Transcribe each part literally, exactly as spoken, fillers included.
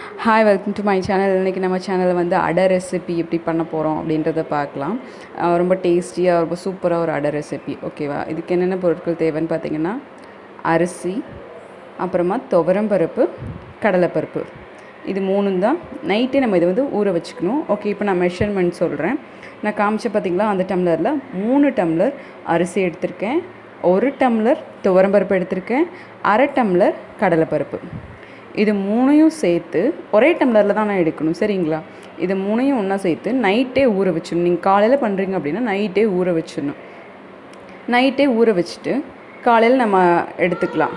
Hi welcome to my channel. இன்றைக்கி நம்ம சேனலில் வந்து அடை ரெசிபி எப்படி பண்ண போகிறோம் அப்படின்றத பார்க்கலாம். ரொம்ப டேஸ்டியாக ரொம்ப சூப்பராக ஒரு அடை ரெசிபி. ஓகேவா? இதுக்கு என்னென்ன பொருட்கள் தேவைன்னு பார்த்தீங்கன்னா, அரிசி, அப்புறமா துவரம்பருப்பு, கடலைப்பருப்பு, இது மூணும் தான். நைட்டே நம்ம இதை வந்து ஊற வச்சுக்கணும். ஓகே, இப்போ நான் மெஷர்மெண்ட் சொல்கிறேன். நான் காமிச்ச பார்த்திங்களா, அந்த டம்ளரில் மூணு டம்ளர் அரிசி எடுத்திருக்கேன், ஒரு டம்ளர் துவரம்பருப்பு எடுத்திருக்கேன், அரை டம்ளர் கடலைப்பருப்பு. இது மூணையும் சேர்த்து ஒரே டம்ளரில் தான் நான் எடுக்கணும், சரிங்களா? இது மூணையும் ஒன்றா சேர்த்து நைட்டே ஊற வச்சிடணும். நீங்கள் காலையில் பண்ணுறீங்க அப்படின்னா நைட்டே ஊற வச்சிடணும். நைட்டே ஊற வச்சுட்டு காலையில் நம்ம எடுத்துக்கலாம்.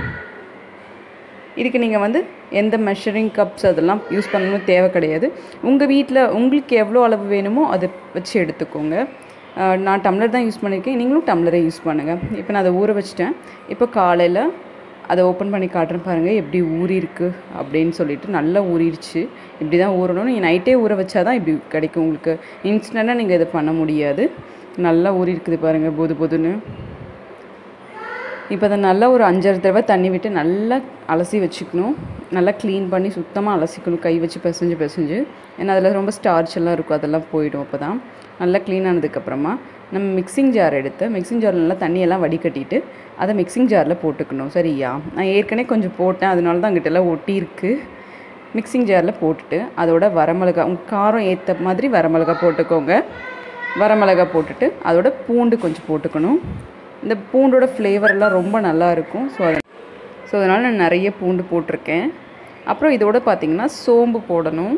இதுக்கு நீங்கள் வந்து எந்த மெஷரிங் கப்ஸ் அதெல்லாம் யூஸ் பண்ணணும் தேவை கிடையாது. உங்கள் வீட்டில் உங்களுக்கு எவ்வளோ அளவு வேணுமோ அதை வச்சு எடுத்துக்கோங்க. நான் டம்ளர் தான் யூஸ் பண்ணியிருக்கேன், நீங்களும் டம்ளரை யூஸ் பண்ணுங்கள். இப்போ நான் அதை ஊற வச்சிட்டேன். இப்போ காலையில் அதை ஓப்பன் பண்ணி காட்டுறேன் பாருங்கள், எப்படி ஊறிருக்கு அப்படின்னு சொல்லிட்டு. நல்லா ஊறிடுச்சு. இப்படி தான் ஊறணும். நீங்கள் நைட்டே ஊற வச்சா தான் இப்படி கிடைக்கும் உங்களுக்கு. இன்ஸ்டண்ட்டாக நீங்கள் இதை பண்ண முடியாது. நல்லா ஊறி இருக்குது பாருங்கள், பொது பொதுன்னு. இப்போ அதை நல்லா ஒரு அஞ்சாறு தடவை தண்ணி விட்டு நல்லா அலசி வச்சுக்கணும். நல்லா க்ளீன் பண்ணி சுத்தமாக அலசிக்கணும், கை வச்சு பிசைஞ்சு பிசைஞ்சு. ஏன்னா அதில் ரொம்ப ஸ்டார்ச் எல்லாம் இருக்கும், அதெல்லாம் போயிடும். அப்போ தான் நல்லா க்ளீன் ஆனதுக்கப்புறமா நம்ம மிக்சிங் ஜார் எடுத்து மிக்சிங் ஜாரில் நல்லா தண்ணியெல்லாம் வடிகட்டிட்டு அதை மிக்சிங் ஜாரில் போட்டுக்கணும், சரியா? நான் ஏற்கனவே கொஞ்சம் போட்டேன், அதனால தான் அங்கிட்டெல்லாம் ஒட்டியிருக்கு. மிக்சிங் ஜாரில் போட்டுட்டு அதோட வரமிளகா, உங்கள் காரம் ஏற்ற மாதிரி வரமிளகா போட்டுக்கோங்க. வரமிளகா போட்டுட்டு அதோட பூண்டு கொஞ்சம் போட்டுக்கணும். இந்த பூண்டோட ஃப்ளேவரெல்லாம் ரொம்ப நல்லாயிருக்கும். ஸோ அதை ஸோ அதனால் நான் நிறைய பூண்டு போட்டிருக்கேன். அப்புறம் இதோட பார்த்திங்கன்னா சோம்பு போடணும்.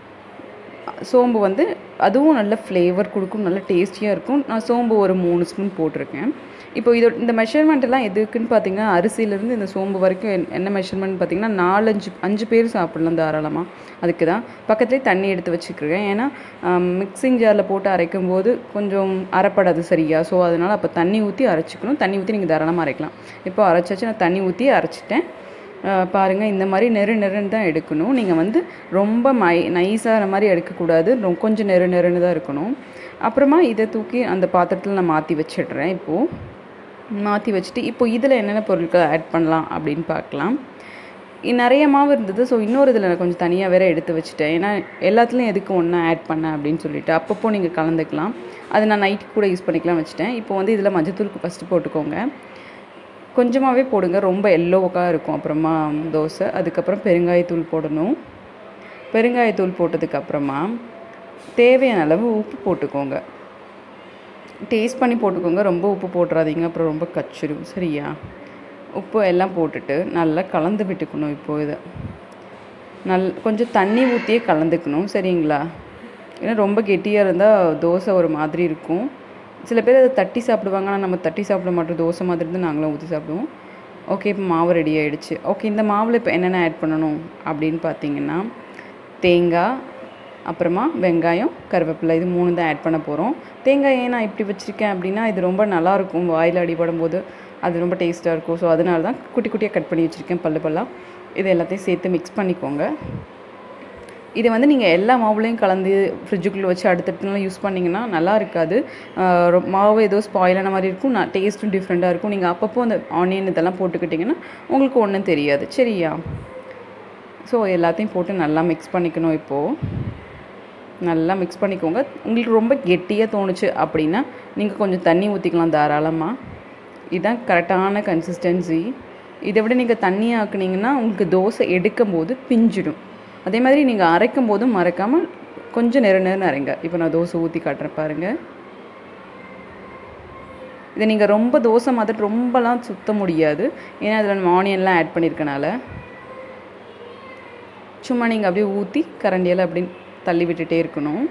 சோம்பு வந்து அதுவும் நல்ல ஃப்ளேவர் கொடுக்கும், நல்ல டேஸ்டியாக இருக்கும். நான் சோம்பு ஒரு மூணு ஸ்பூன் போட்டிருக்கேன். இப்போ இதோ இந்த மெஷர்மெண்ட்டெல்லாம் எதுக்குன்னு பார்த்தீங்கன்னா, அரிசியிலேருந்து இந்த சோம்பு வரைக்கும் என் என்ன மெஷர்மெண்ட் பார்த்திங்கன்னா, நாலஞ்சு அஞ்சு பேர் சாப்பிட்லாம் தாராளமாக. அதுக்கு தான் பக்கத்துலேயே தண்ணி எடுத்து வச்சுக்கிறேன். ஏன்னா மிக்சிங் ஜாரில் போட்டு அரைக்கும் போது கொஞ்சம் அரைப்படாது, சரியா? ஸோ அதனால் அப்போ தண்ணி ஊற்றி அரைச்சிக்கணும். தண்ணி ஊற்றி நீங்கள் தாராளமாக அரைக்கலாம். இப்போ அரைச்சாச்சு, நான் தண்ணி ஊற்றி அரைச்சிட்டேன். பாருங்கள், இந்த மாதிரி நெரு நெருன்னு தான் எடுக்கணும். நீங்கள் வந்து ரொம்ப மை நைஸாகிற மாதிரி எடுக்கக்கூடாது, ரொம்ப கொஞ்சம் நெரு நெருன்னு தான் இருக்கணும். அப்புறமா இதை தூக்கி அந்த பாத்திரத்தில் நான் மாற்றி வச்சிடுறேன். இப்போது மாற்றி வச்சுட்டு இப்போ இதில் என்னென்ன பொருட்கள் ஆட் பண்ணலாம் அப்படின்னு பார்க்கலாம். நிறைய மாவு இருந்தது, ஸோ இன்னொரு இதில் நான் கொஞ்சம் தனியாக வேறு எடுத்து வச்சுட்டேன். ஏன்னா எல்லாத்துலேயும் எதுக்கு ஒன்றா ஆட் பண்ணேன் அப்படின்னு சொல்லிவிட்டு அப்பப்போ நீங்கள் கலந்துக்கலாம். அது நான் நைட்டு கூட யூஸ் பண்ணிக்கலாம் வச்சுட்டேன். இப்போ வந்து இதில் மஞ்சத்தூளுக்கு ஃபஸ்ட்டு போட்டுக்கோங்க. கொஞ்சமாகவே போடுங்க, ரொம்ப எல்லோவாக இருக்கும் அப்புறமா தோசை. அதுக்கப்புறம் பெருங்காயத்தூள் போடணும். பெருங்காயத்தூள் போட்டதுக்கப்புறமா தேவையான அளவு உப்பு போட்டுக்கோங்க. டேஸ்ட் பண்ணி போட்டுக்கோங்க, ரொம்ப உப்பு போட்டுறாதீங்க, அப்புறம் ரொம்ப கச்சிடும், சரியா? உப்பு எல்லாம் போட்டுட்டு நல்லா கலந்து விட்டுக்கணும். இப்போது இதை நல் கொஞ்சம் தண்ணி ஊற்றியே கலந்துக்கணும், சரிங்களா? ஏன்னா ரொம்ப கெட்டியாக இருந்தால் தோசை ஒரு மாதிரி இருக்கும். சில பேர் அதை தட்டி சாப்பிடுவாங்க, ஆனால் நம்ம தட்டி சாப்பிட மாட்டோம். தோசை மாதிரி இருந்து நாங்களும் ஊற்றி சாப்பிடுவோம். ஓகே, இப்போ மாவு ரெடி ஆகிடுச்சு. ஓகே, இந்த மாவில் இப்போ என்னென்ன ஆட் பண்ணணும் அப்படின்னு பார்த்தீங்கன்னா, தேங்காய், அப்புறமா வெங்காயம், கருவேப்பிலை, இது மூணு தான் ஆட் பண்ண போகிறோம். தேங்காய் ஏன் நான் இப்படி வச்சுருக்கேன் அப்படின்னா, இது ரொம்ப நல்லாயிருக்கும் வாயில் அடிபடும் போது, அது ரொம்ப டேஸ்ட்டாக இருக்கும். ஸோ அதனால தான் குட்டி குட்டியாக கட் பண்ணி வச்சுருக்கேன், பல்லு பல்லாக. இது எல்லாத்தையும் சேர்த்து மிக்ஸ் பண்ணிக்கோங்க. இதை வந்து நீங்கள் எல்லா மாவுலையும் கலந்து ஃப்ரிட்ஜுக்குள்ளே வச்சு அடுத்தடுத்த நாள் யூஸ் பண்ணிங்கன்னா நல்லா இருக்காது. மாவு ஏதோ ஸ்பாயிலான மாதிரி இருக்கும், நான் டேஸ்ட்டும் டிஃப்ரெண்ட்டாக இருக்கும். நீங்கள் அப்பப்போ அந்த ஆனியன் இதெல்லாம் போட்டுக்கிட்டிங்கன்னா உங்களுக்கு ஒன்றும் தெரியாது, சரியா? ஸோ எல்லாத்தையும் போட்டு நல்லா மிக்ஸ் பண்ணிக்கணும். இப்போது நல்லா மிக்ஸ் பண்ணிக்கோங்க. உங்களுக்கு ரொம்ப கெட்டியாக தோணுச்சு அப்படின்னா நீங்கள் கொஞ்சம் தண்ணி ஊற்றிக்கலாம் தாராளமாக. இதுதான் கரெக்டான கன்சிஸ்டன்சி. இதை விட நீங்கள் தண்ணி ஆக்குனீங்கன்னா உங்களுக்கு தோசை எடுக்கும் போது பிஞ்சிடும். அதே மாதிரி நீங்கள் அரைக்கும் போதும் மறக்காமல் கொஞ்சம் நெரு நேரம் அரைங்க. இப்போ நான் தோசை ஊற்றி காட்டுறேன் பாருங்கள். இதை நீங்கள் ரொம்ப தோசை மாதிரி ரொம்பலாம் சுத்த முடியாது, ஏன்னா அதில் நம்ம ஆனியன்லாம் ஆட் பண்ணியிருக்கனால. சும்மா நீங்கள் அப்படியே ஊற்றி கரண்டியால் அப்படி தள்ளி விட்டுட்டே இருக்கணும்.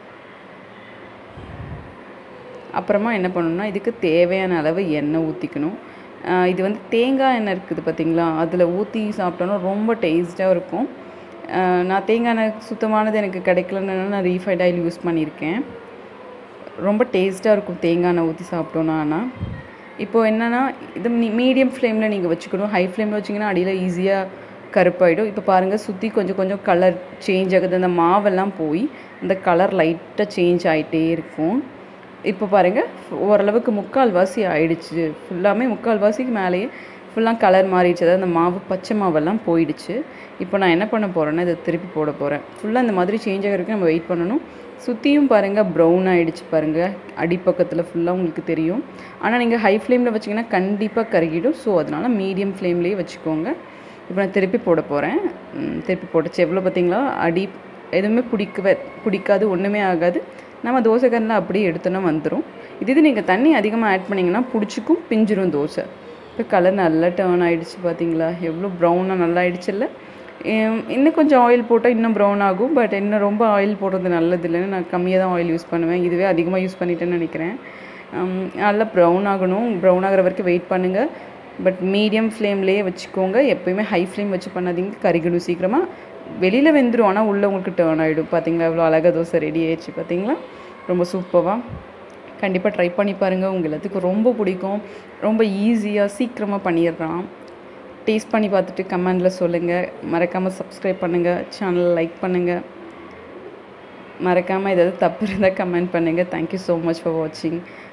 அப்புறமா என்ன பண்ணணும்னா, இதுக்கு தேவையான அளவு எண்ணெய் ஊற்றிக்கணும். இது வந்து தேங்காய் எண்ணெய் இருக்குது பார்த்திங்களா, அதில் ஊற்றி சாப்பிட்டோன்னா ரொம்ப டேஸ்ட்டாக இருக்கும். நான் தேங்காய் எண்ணெய் சுத்தமானது எனக்கு கிடைக்கலன்னு நான் ரீஃபைண்ட் ஆயில் யூஸ் பண்ணியிருக்கேன். ரொம்ப டேஸ்ட்டாக இருக்கும் தேங்காய் எண்ணெய் ஊற்றி சாப்பிட்டோன்னா. ஆனால் இப்போது என்னென்னா, இது மீடியம் ஃப்ளேமில் நீங்கள் வச்சுக்கணும். ஹை ஃப்ளேமில் வச்சிங்கன்னா அடியில் ஈஸியாக கருப்பாயிடும். இப்போ பாருங்கள், சுற்றி கொஞ்சம் கொஞ்சம் கலர் சேஞ்ச் ஆகுது. அந்த மாவெல்லாம் போய் அந்த கலர் லைட்டாக சேஞ்ச் ஆகிட்டே இருக்கும். இப்போ பாருங்கள், ஓரளவுக்கு முக்கால்வாசி ஆயிடுச்சு. ஃபுல்லாமே முக்கால்வாசிக்கு மேலேயே ஃபுல்லாக கலர் மாறிடுச்சு. அதாவது அந்த மாவு பச்சை மாவெல்லாம் போயிடுச்சு. இப்போ நான் என்ன பண்ண போகிறேன்னா இதை திருப்பி போட போகிறேன். ஃபுல்லாக இந்த மாதிரி சேஞ்ச் ஆகிறதுக்கு நம்ம வெயிட் பண்ணணும். சுற்றியும் பாருங்கள் ப்ரௌன் ஆகிடுச்சு பாருங்கள், அடிப்பக்கத்தில் ஃபுல்லாக உங்களுக்கு தெரியும். ஆனால் நீங்கள் ஹை ஃப்ளேமில் வச்சிங்கன்னா கண்டிப்பாக கருகிடும். ஸோ அதனால் மீடியம் ஃப்ளேம்லேயே வச்சுக்கோங்க. இப்போ நான் திருப்பி போட போகிறேன். திருப்பி போட்டுச்சு எவ்வளோ பார்த்தீங்களா, அடி எதுவுமே பிடிக்கவே பிடிக்காது, ஒன்றுமே ஆகாது. நம்ம தோசைக்கல்லில் அப்படியே எடுத்தோன்னா வந்துடும். இது இது நீங்கள் தண்ணி அதிகமாக ஆட் பண்ணிங்கன்னா பிடிச்சிக்கும், பிஞ்சிரும் தோசை. இப்போ கலர் நல்லா டர்ன் ஆகிடுச்சு பார்த்தீங்களா, எவ்வளோ ப்ரௌனாக நல்லா ஆகிடுச்சில்ல. இன்னும் கொஞ்சம் ஆயில் போட்டால் இன்னும் ப்ரௌன் ஆகும். பட் இன்னும் ரொம்ப ஆயில் போடுறது நல்லது இல்லைன்னு நான் கம்மியாக தான் ஆயில் யூஸ் பண்ணுவேன். இதுவே அதிகமாக யூஸ் பண்ணிட்டேன்னு நினைக்கிறேன். நல்லா ப்ரௌன் ஆகணும். ப்ரௌன் ஆகிற வரைக்கும் வெயிட் பண்ணுங்கள். பட் மீடியம் ஃப்ளேம்லேயே வச்சுக்கோங்க. எப்போயுமே ஹை ஃப்ளேம் வச்சு பண்ணாதீங்க, கருகிடும் சீக்கிரமாக. வெளியில் வெந்துடும், ஆனால் உள்ளே உங்களுக்கு டர்ன் ஆகிடும். பார்த்தீங்களா எவ்வளோ அழகாக தோசை ரெடி ஆயிடுச்சு பார்த்தீங்களா, ரொம்ப சூப்பராக. கண்டிப்பாக ட்ரை பண்ணி பாருங்கள், உங்கள் எல்லாத்துக்கும் ரொம்ப பிடிக்கும். ரொம்ப ஈஸியாக சீக்கிரமாக பண்ணிடலாம். டேஸ்ட் பண்ணி பார்த்துட்டு கமெண்டில் சொல்லுங்கள். மறக்காமல் சப்ஸ்கிரைப் பண்ணுங்கள், சேனலை லைக் பண்ணுங்கள். மறக்காமல் ஏதாவது தப்பு இருந்தால் கமெண்ட் பண்ணுங்கள். தேங்க்யூ ஸோ மச் ஃபார் வாட்சிங்.